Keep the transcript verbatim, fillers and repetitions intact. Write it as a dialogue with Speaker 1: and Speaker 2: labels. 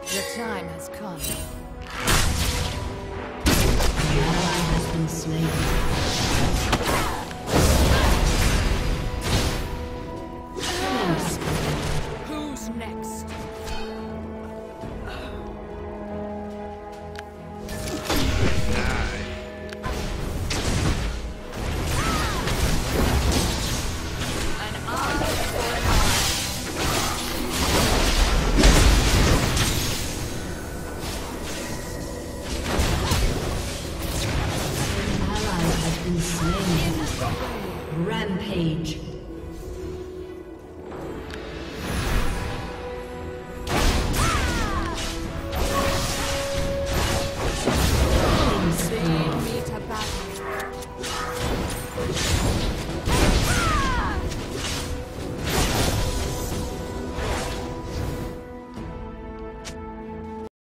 Speaker 1: The time has come.
Speaker 2: An ally has been slain.
Speaker 1: Who's next?
Speaker 2: Rampage.